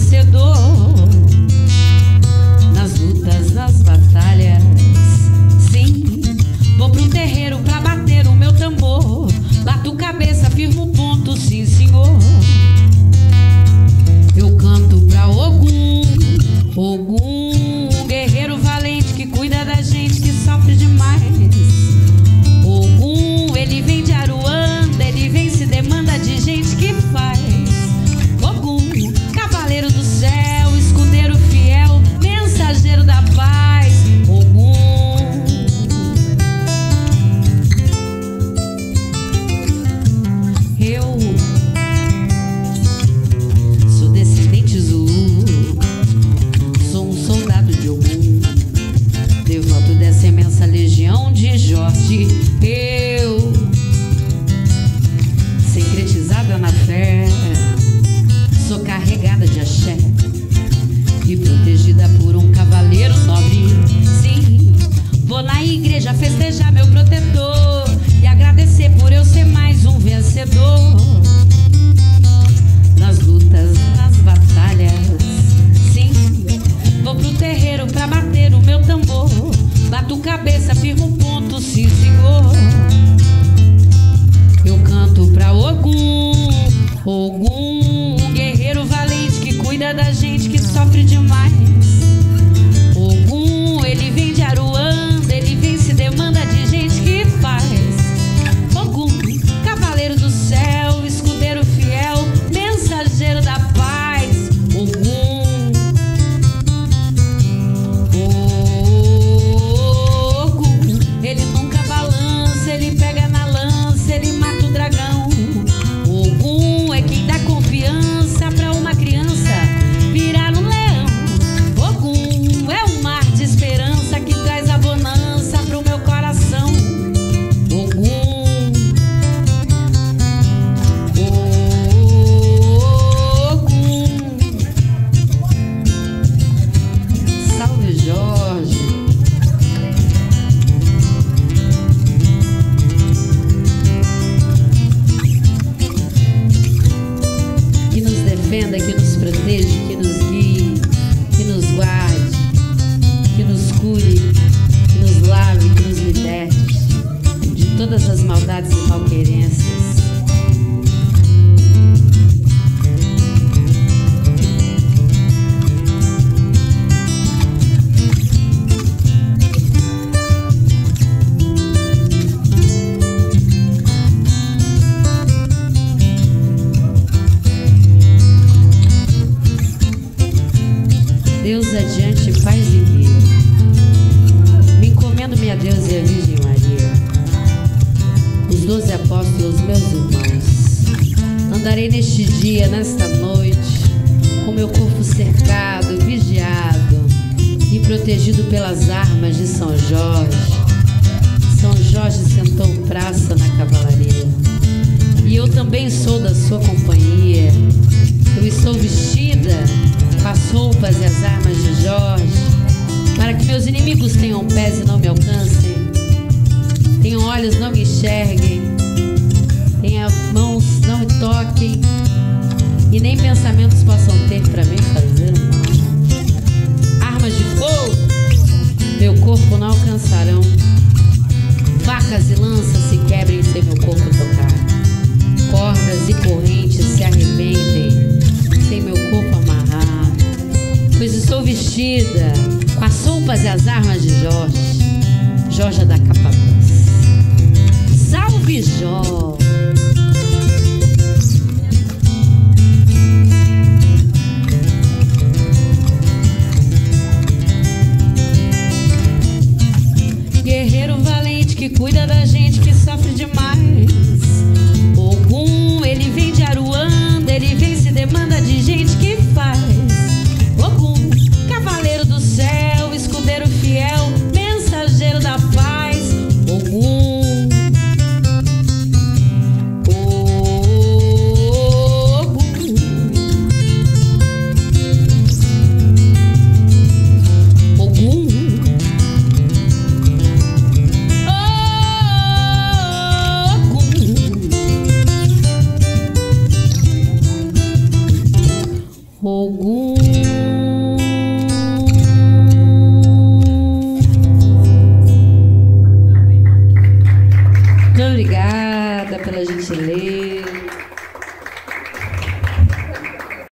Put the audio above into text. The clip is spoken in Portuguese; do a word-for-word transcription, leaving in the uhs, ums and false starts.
vencedor. Nas lutas, nas batalhas, sim, vou pro terreiro pra bater o meu tambor. Bato cabeça, firmo o ponto, sim senhor. Eu canto pra Ogum, Ogum, guerreiro valente que cuida da gente que sofre demais. Ogum, ele vem de Aruanda, ele vem se demanda de gente que faz. Ogum, cavaleiro do céu, escudeiro fiel, mensageiro da paz. Ogum, eu sou descendente Zulu, sou um soldado de Ogum, devoto dessa imensa legião de Jorge. Eu, sincretizada na fé, sou carregada de axé e protegida por um cavaleiro nobre. Sim, vou na igreja festejar meu protetor e agradecer por eu ser mais um vencedor. Nas lutas, nas batalhas, sim, vou pro terreiro pra bater o meu tambor. Bato cabeça, firmo um ponto, sim senhor. Eu canto pra Ogum, Ogum, guerreiro valente que cuida da gente que sofre demais. Ogum, ele vem de Aruanda, ele vem se demanda de gente que faz. Ogum, cavaleiro do céu, escudeiro fiel, mensageiro da paz. Ogum, Ogum, ele nunca balança, ele pega na lança, ele mata o dragão. Ogum é quem dá confiança pra uma criança virar um leão. Ogum é um mar de esperança que traz a bonança pro meu coração. Ogum, Ogum, salve Jorge. Que nos defenda, que nos proteja, que nos guie, que nos guarde, que nos cure, que nos lave, que nos liberte de todas as maldades e malquerências. Deus adiante, paz e guia. Me encomendo-me a Deus e a Virgem Maria, os doze apóstolos, meus irmãos. Andarei neste dia, nesta noite, com meu corpo cercado, vigiado e protegido pelas armas de São Jorge. São Jorge sentou praça na cavalaria, e eu também sou da sua companhia. Eu estou vestida com as roupas e as armas de Jorge, para que meus inimigos tenham pés e não me alcancem, tenham olhos e não me enxerguem, tenham mãos e não me toquem, e nem pensamentos possam ter para me fazer mal. Armas de fogo meu corpo não alcançarão, facas e lanças se quebrem sem meu corpo tocar, cordas e correntes se arrebentem sem meu corpo amarrar, pois estou vestida com as roupas e as armas de Jorge, Jorge da capa doce. Salve Jorge! Guerreiro valente que cuida da gente que sofre demais. Ogum, ele vem de Aruanda, ele vem se demanda de gente que faz. Ogum, cavaleiro do céu, escudeiro fiel, mensageiro da paz. Ogum, Ogum, Ogum, Ogum.